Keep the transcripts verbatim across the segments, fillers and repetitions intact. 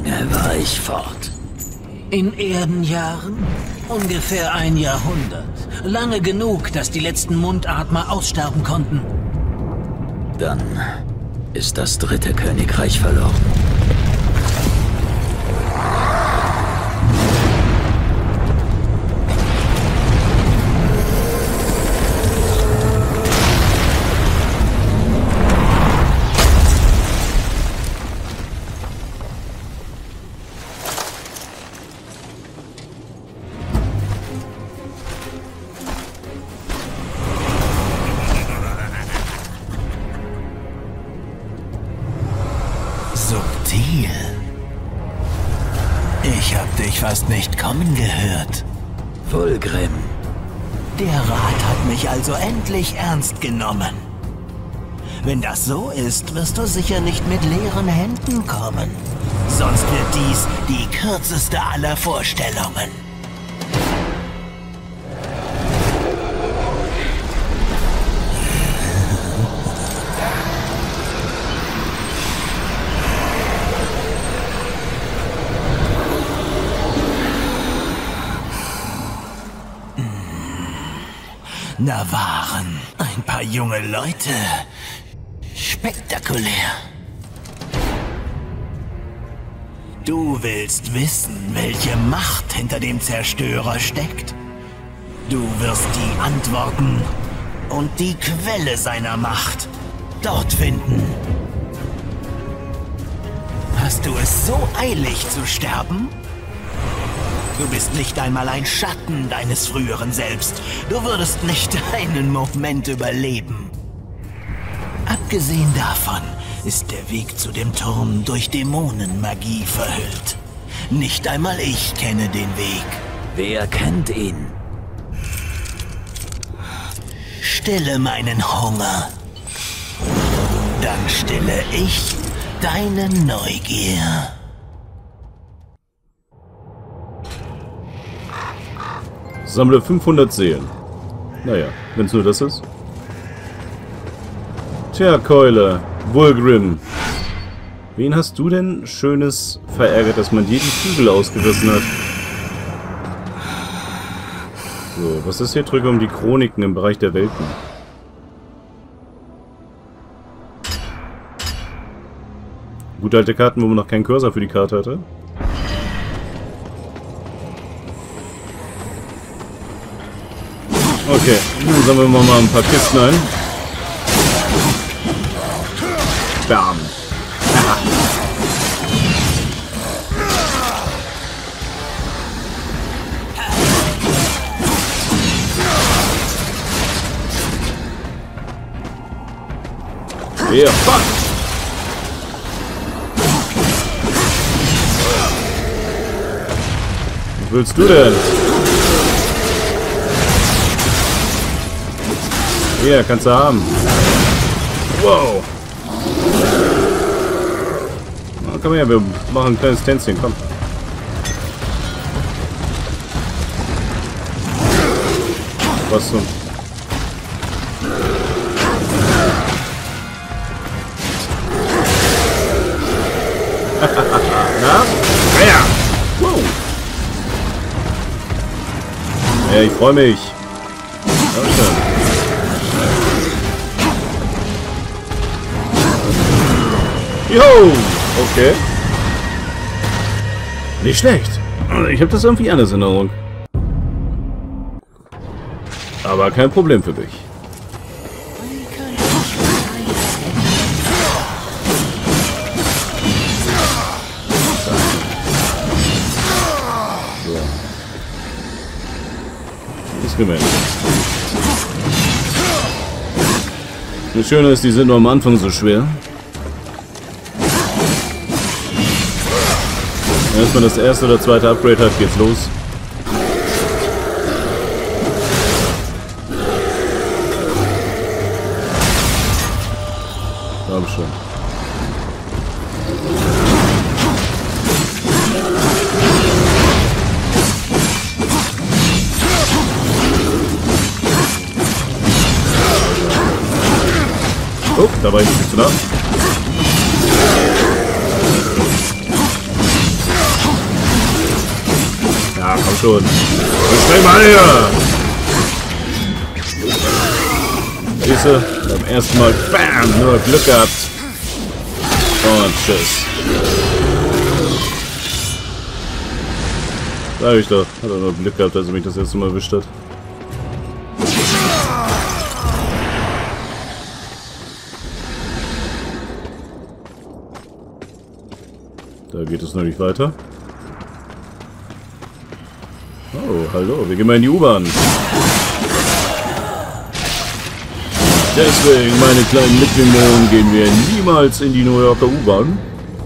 lange war ich fort? In Erdenjahren? Ungefähr ein Jahrhundert. Lange genug, dass die letzten Mundatmer aussterben konnten. Dann ist das dritte Königreich verloren. Subtil. Ich hab dich fast nicht kommen gehört. Fulgrim. Der Rat hat mich also endlich ernst genommen. Wenn das so ist, wirst du sicher nicht mit leeren Händen kommen. Sonst wird dies die kürzeste aller Vorstellungen. Nawaren, ein paar junge Leute. Spektakulär. Du willst wissen, welche Macht hinter dem Zerstörer steckt? Du wirst die Antworten und die Quelle seiner Macht dort finden. Hast du es so eilig zu sterben? Du bist nicht einmal ein Schatten deines früheren Selbst. Du würdest nicht einen Moment überleben. Abgesehen davon ist der Weg zu dem Turm durch Dämonenmagie verhüllt. Nicht einmal ich kenne den Weg. Wer kennt ihn? Stille meinen Hunger. Dann stille ich deine Neugier. Sammle fünfhundert Seelen. Naja, wenn es nur das ist. Tja, Keule, Fulgrim. Wen hast du denn Schönes verärgert, dass man jeden Flügel ausgerissen hat? So, was ist hier? Drücke um die Chroniken im Bereich der Welten. Gute alte Karten, wo man noch keinen Cursor für die Karte hatte. Okay, dann sammeln wir mal ein paar Kisten ein. Bam. Yeah, fuck! Was willst du denn? Ja, kannst du haben. Wow. Na, komm her, wir machen ein kleines Tänzchen, komm. Was so? Na? Ja. Wow. Ja, ich freue mich. Ja, Jo, okay. Nicht schlecht. Ich habe das irgendwie anders in Erinnerung. Aber kein Problem für mich. So. Ist gemeint. Das Schöne ist, die sind nur am Anfang so schwer. Wenn man das erste oder zweite Upgrade hat, geht's los. Glaube schon. Oh, da war ich nicht zu nah. Ah, komm schon. Schnell mal her! Siehst du? Beim ersten Mal, bam, nur Glück gehabt. Und tschüss. Sag ich doch. Hat er nur Glück gehabt, dass er mich das erste Mal erwischt hat. Da geht es noch nicht weiter. Oh, hallo. Wir gehen mal in die U-Bahn. Deswegen, meine kleinen Mitbewohner, gehen wir niemals in die New Yorker U-Bahn.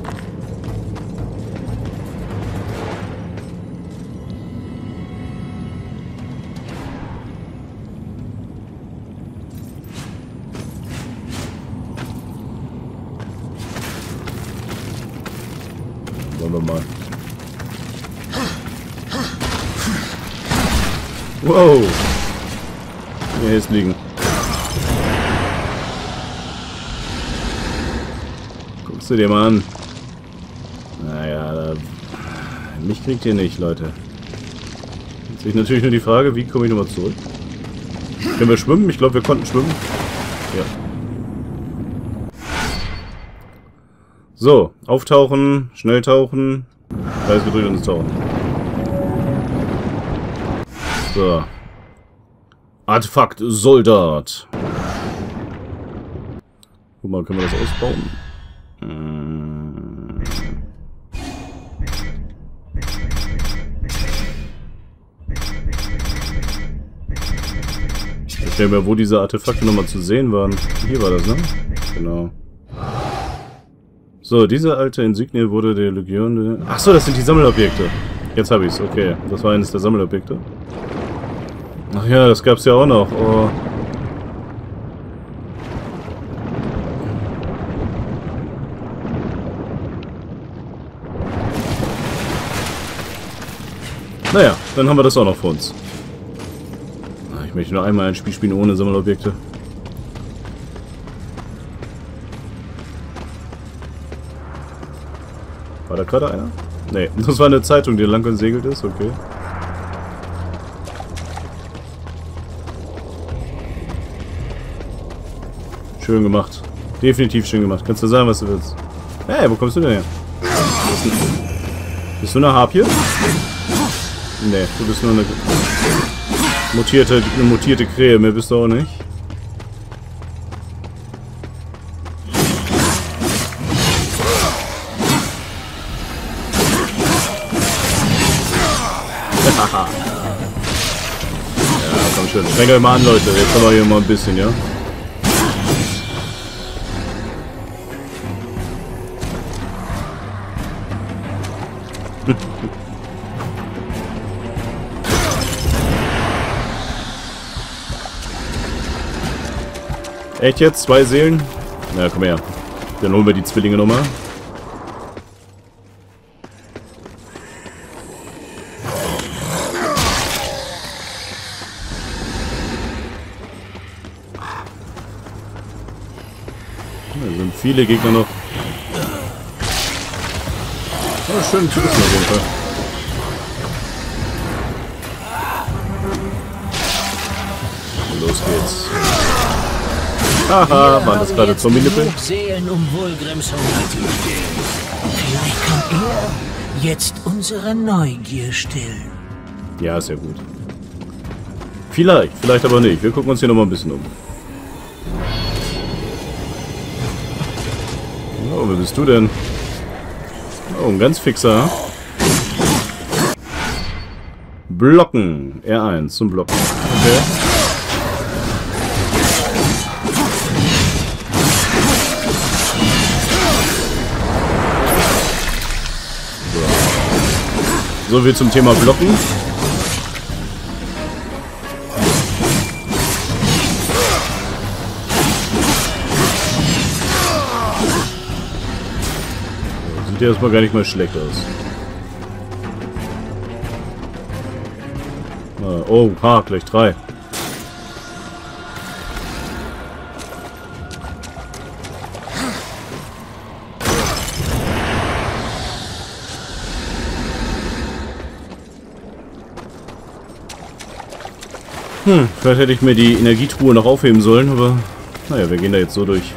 Wollen wir mal. Wow. Hier ist liegen. Guckst du dir mal an. Naja, da, mich kriegt ihr nicht, Leute. Jetzt ist natürlich nur die Frage, wie komme ich nochmal zurück? Können wir schwimmen? Ich glaube, wir konnten schwimmen. Ja. So, auftauchen, schnell tauchen. Kreis gedrückt und ins Tauchen. So. Artefakt Soldat. Guck mal, können wir das ausbauen? Hm. Ich stelle mir, wo diese Artefakte nochmal zu sehen waren. Hier war das, ne? Genau. So, diese alte Insignie wurde der Legion... Achso, das sind die Sammelobjekte. Jetzt habe ich es, okay. Das war eines der Sammelobjekte. Ach ja, das gab's ja auch noch. Oh. Naja, dann haben wir das auch noch vor uns. Ich möchte nur einmal ein Spiel spielen ohne Sammelobjekte. War da gerade einer? Nee, das war eine Zeitung, die lang gesegelt ist, okay. Schön gemacht. Definitiv schön gemacht. Kannst du sagen, was du willst. Hey, wo kommst du denn her? Bist du eine Harpie? Nee, du bist nur eine mutierte, eine mutierte Krähe. Mehr bist du auch nicht. Ja, komm schon. Streng euch mal an, Leute. Jetzt haben wir hier mal ein bisschen, ja? Echt jetzt? Zwei Seelen? Na, komm her. Dann holen wir die Zwillinge nochmal. Da sind viele Gegner noch. Oh, schön zu wissen auf jeden Fall. Los geht's. Haha, waren das gerade Zombie-Nippel? Seelen, um Vulgrims Hunger zu stillen. Vielleicht kann er jetzt unsere Neugier stillen. Ja, ist ja gut. Vielleicht, vielleicht aber nicht. Wir gucken uns hier nochmal ein bisschen um. Oh, wer bist du denn? Oh, ein ganz fixer. Blocken. R eins zum Blocken. Okay. So viel zum Thema Blocken. Sieht ja erstmal gar nicht mal schlecht aus. Oh, ha, gleich drei. Hm, vielleicht hätte ich mir die Energietruhe noch aufheben sollen, aber naja, wir gehen da jetzt so durch.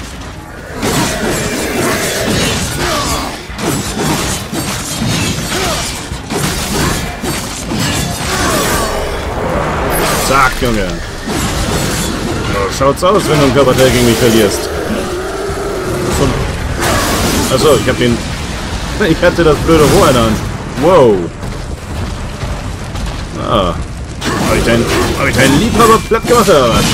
Zack, Junge. So schaut's aus, wenn du einen Körperteil gegen mich verlierst. Achso, ich hab den... Ich hatte das blöde Rohr in der Hand. Wow. Ah. Hab ich deinen, hab ich deinen Liebhaber platt gemacht oder was?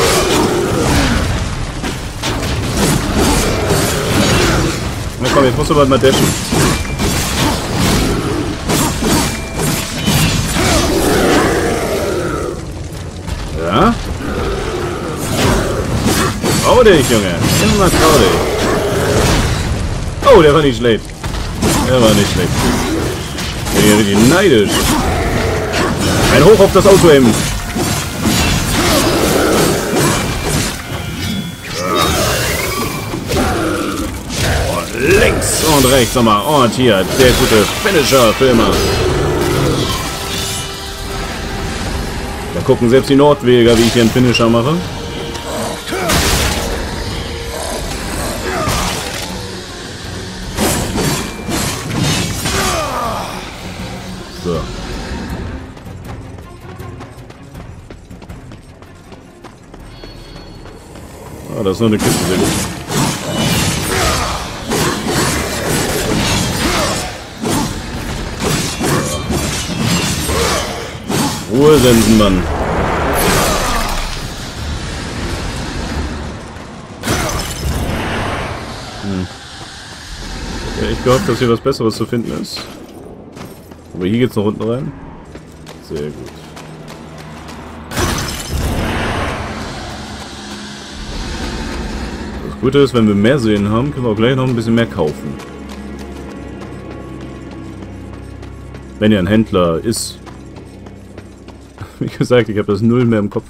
Na komm, jetzt musst du bald mal dashen. Ja? Trau dich, Junge. Immer trau dich. Oh, der war nicht schlecht. Der war nicht schlecht. Ich bin ja richtig neidisch. Ein Hoch auf das Auto eben. Und links und rechts nochmal. Und hier, der gute Finisher für immer. Da gucken selbst die Nordweger, wie ich hier einen Finisher mache. So. Ah, da ist noch eine Kiste, sehr gut. Ruhe senden, Mann. Hm. Ja, ich gehofft, dass hier was Besseres zu finden ist. Aber hier geht's noch unten rein. Sehr gut. Das Gute ist, wenn wir mehr Seelen haben, können wir auch gleich noch ein bisschen mehr kaufen. Wenn ja ein Händler ist. Wie gesagt, ich habe das Null mehr im Kopf.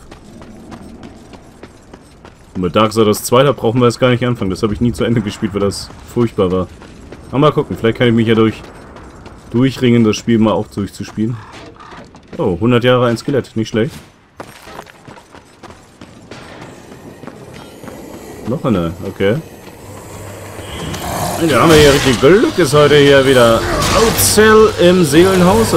Und mit Darksiders zwei, da brauchen wir jetzt gar nicht anfangen. Das habe ich nie zu Ende gespielt, weil das furchtbar war. Aber mal gucken, vielleicht kann ich mich ja durch durchringen, das Spiel mal auch durchzuspielen. Oh, hundert Jahre ein Skelett, nicht schlecht. Noch eine, okay. Da haben wir hier richtig Glück, ist heute hier wieder Outsell im Seelenhaus.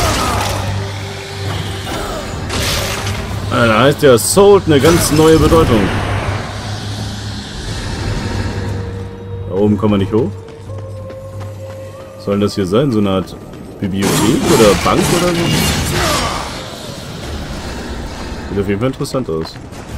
Da heißt der Sold eine ganz neue Bedeutung. Da oben kommen wir nicht hoch. Was soll das hier sein? So eine Art Bibliothek oder Bank oder so? Sieht auf jeden Fall interessant aus.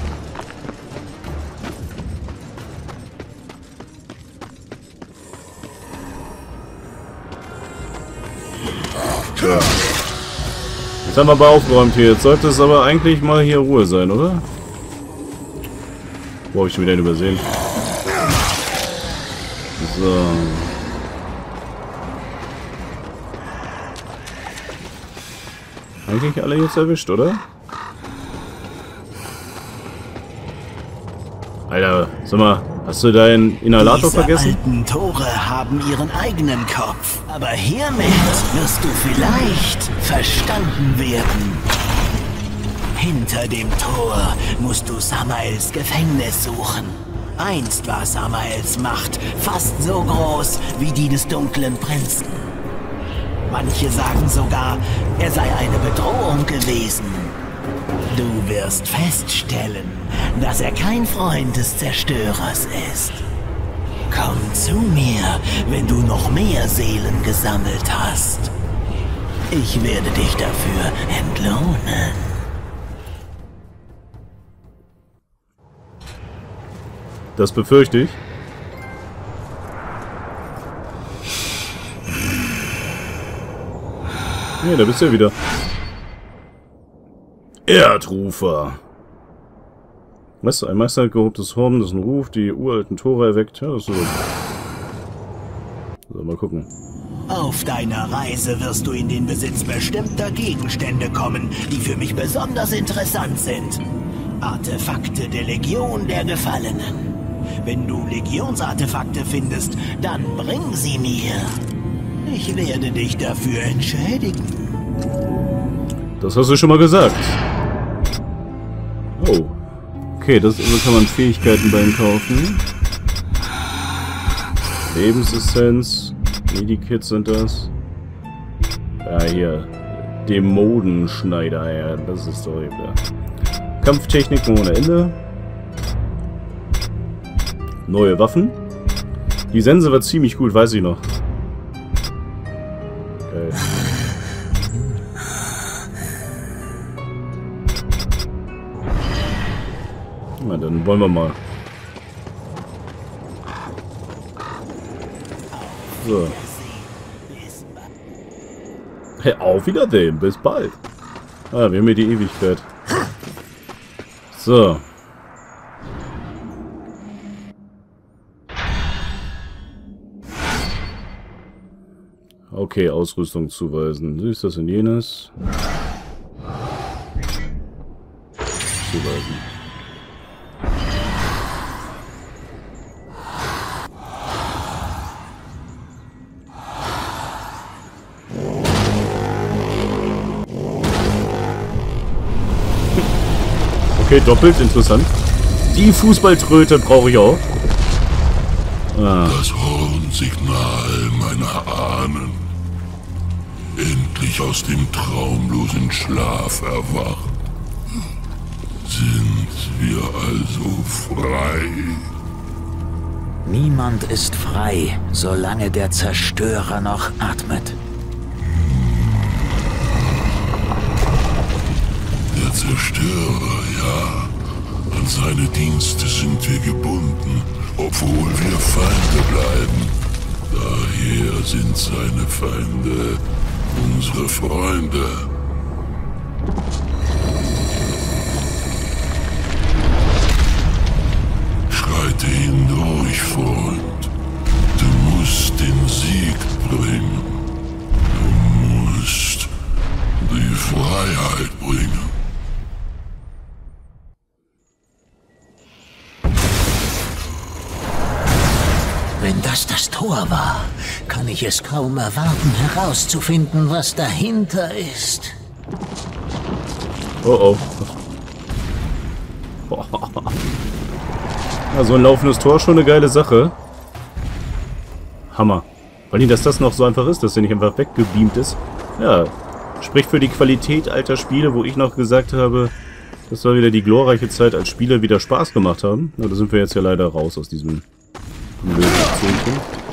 So. Jetzt haben wir aber aufgeräumt hier. Jetzt sollte es aber eigentlich mal hier Ruhe sein, oder? Wo habe ich schon wieder übersehen? So. Eigentlich alle jetzt erwischt, oder? Alter, sag mal, hast du deinen Inhalator Diese vergessen? alten Tore haben ihren eigenen Kopf. Aber hiermit wirst du vielleicht verstanden werden. Hinter dem Tor musst du Samaels Gefängnis suchen. Einst war Samaels Macht fast so groß wie die des dunklen Prinzen. Manche sagen sogar, er sei eine Bedrohung gewesen. Du wirst feststellen, dass er kein Freund des Zerstörers ist. Komm zu mir, wenn du noch mehr Seelen gesammelt hast. Ich werde dich dafür entlohnen. Das befürchte ich. Ja, da bist du ja wieder. Erdrufer. Weißt du, ein Meister hat gerobtes Horn, das ist ein Ruf, die uralten Tore erweckt. Ja, das ist so. So, mal gucken. Auf deiner Reise wirst du in den Besitz bestimmter Gegenstände kommen, die für mich besonders interessant sind. Artefakte der Legion der Gefallenen. Wenn du Legionsartefakte findest, dann bring sie mir. Ich werde dich dafür entschädigen. Das hast du schon mal gesagt. Oh. Okay, das also kann man Fähigkeiten bei ihm kaufen. Lebensessenz. Medikits sind das. Ja, hier. Dämonenschneider, ja, das ist doch eben. Kampftechnik ohne Ende. Neue Waffen. Die Sense war ziemlich gut, weiß ich noch. Okay. Na, dann wollen wir mal. So. Hey, auf Wiedersehen, bis bald. Ah, wir haben hier die Ewigkeit. So. Okay, Ausrüstung zuweisen. Ist das und jenes? Zuweisen. Okay, doppelt interessant. Die Fußballtröte brauche ich auch. Ah. Das Hornsignal meiner Ahnen. Endlich aus dem traumlosen Schlaf erwacht. Sind wir also frei? Niemand ist frei, solange der Zerstörer noch atmet. Der Zerstörer, ja. An seine Dienste sind wir gebunden, obwohl wir Feinde bleiben. Daher sind seine Feinde unsere Freunde. Schreite hindurch, Freund. Du musst den Sieg bringen. Du musst die Freiheit bringen. Wenn das das Tor war, kann ich es kaum erwarten, herauszufinden, was dahinter ist. Oh oh. Ja, so ein laufendes Tor schon eine geile Sache. Hammer. Vor allem, dass das noch so einfach ist, dass der nicht einfach weggebeamt ist. Ja, spricht für die Qualität alter Spiele, wo ich noch gesagt habe, das soll wieder die glorreiche Zeit, als Spiele wieder Spaß gemacht haben. Ja, da sind wir jetzt ja leider raus aus diesem blöden Zähnchen.